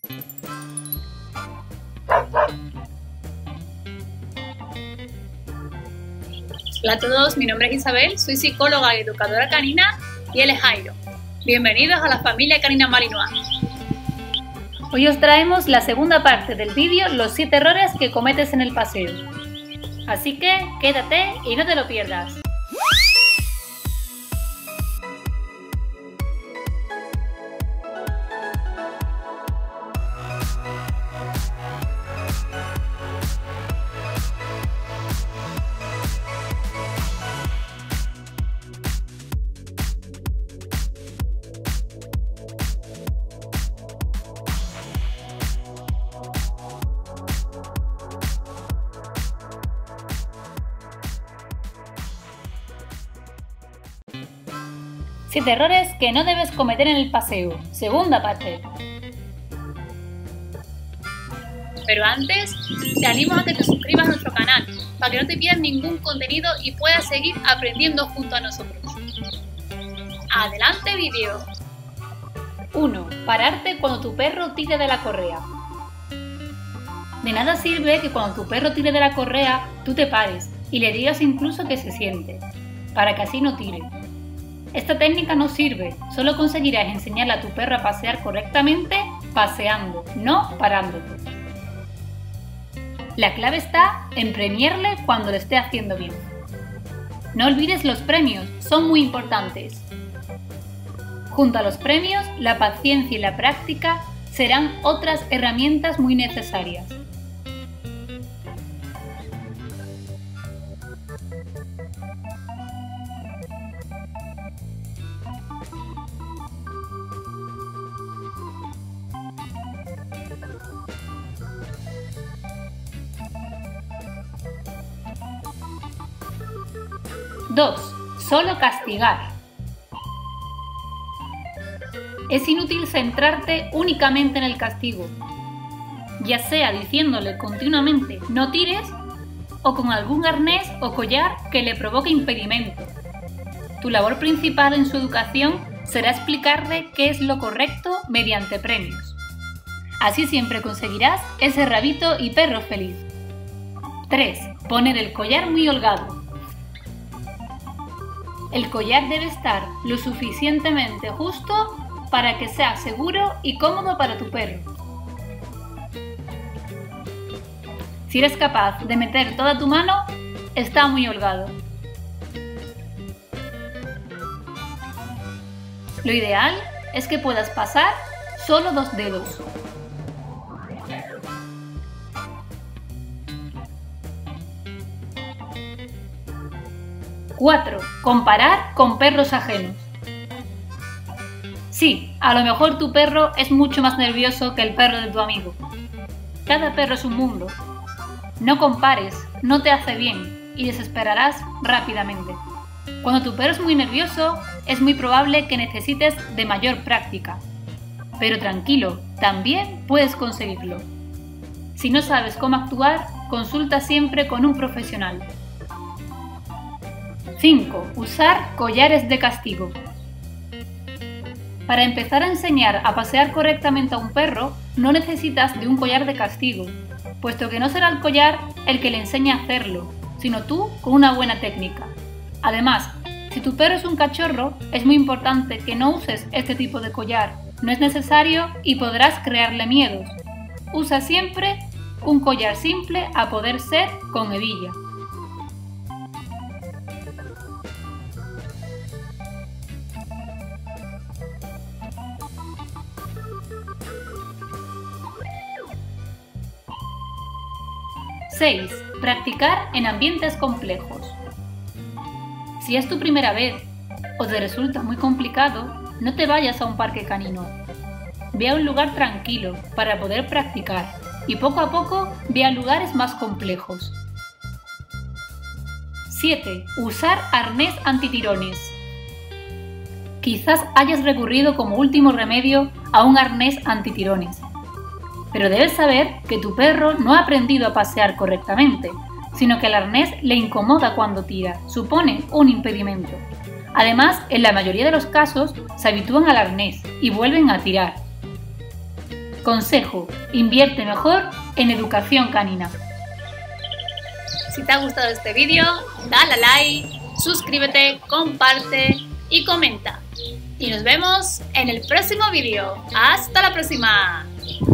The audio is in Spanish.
Hola a todos, mi nombre es Isabel, soy psicóloga y educadora canina y él es Jairo. Bienvenidos a la familia canina Malinois. Hoy os traemos la segunda parte del vídeo, los 7 errores que cometes en el paseo. Así que quédate y no te lo pierdas. Siete errores que no debes cometer en el paseo. Segunda parte. Pero antes, te animo a que te suscribas a nuestro canal para que no te pierdas ningún contenido y puedas seguir aprendiendo junto a nosotros. ¡Adelante vídeo! 1. Pararte cuando tu perro tire de la correa. De nada sirve que cuando tu perro tire de la correa, tú te pares y le digas incluso que se siente, para que así no tire. Esta técnica no sirve, solo conseguirás enseñarle a tu perro a pasear correctamente paseando, no parándote. La clave está en premiarle cuando lo esté haciendo bien. No olvides los premios, son muy importantes. Junto a los premios, la paciencia y la práctica serán otras herramientas muy necesarias. Dos. Solo castigar. Es inútil centrarte únicamente en el castigo, ya sea diciéndole continuamente no tires o con algún arnés o collar que le provoque impedimento. Tu labor principal en su educación será explicarle qué es lo correcto mediante premios. Así siempre conseguirás ese rabito y perro feliz. 3. Poner el collar muy holgado. El collar debe estar lo suficientemente justo para que sea seguro y cómodo para tu perro. Si eres capaz de meter toda tu mano, está muy holgado. Lo ideal es que puedas pasar solo 2 dedos. ¡4! Comparar con perros ajenos. Sí, a lo mejor tu perro es mucho más nervioso que el perro de tu amigo. Cada perro es un mundo. No compares, no te hace bien y desesperarás rápidamente. Cuando tu perro es muy nervioso, es muy probable que necesites de mayor práctica. Pero tranquilo, también puedes conseguirlo. Si no sabes cómo actuar, consulta siempre con un profesional. 5. Usar collares de castigo. Para empezar a enseñar a pasear correctamente a un perro, no necesitas de un collar de castigo, puesto que no será el collar el que le enseñe a hacerlo, sino tú con una buena técnica. Además, si tu perro es un cachorro, es muy importante que no uses este tipo de collar, no es necesario y podrás crearle miedos. Usa siempre un collar simple a poder ser con hebilla. 6. Practicar en ambientes complejos. Si es tu primera vez o te resulta muy complicado, no te vayas a un parque canino. Ve a un lugar tranquilo para poder practicar y poco a poco ve a lugares más complejos. 7. Usar arnés antitirones. Quizás hayas recurrido como último remedio a un arnés antitirones. Pero debes saber que tu perro no ha aprendido a pasear correctamente, sino que el arnés le incomoda cuando tira, supone un impedimento. Además, en la mayoría de los casos, se habitúan al arnés y vuelven a tirar. Consejo: invierte mejor en educación canina. Si te ha gustado este vídeo, dale a like, suscríbete, comparte y comenta. Y nos vemos en el próximo vídeo. ¡Hasta la próxima!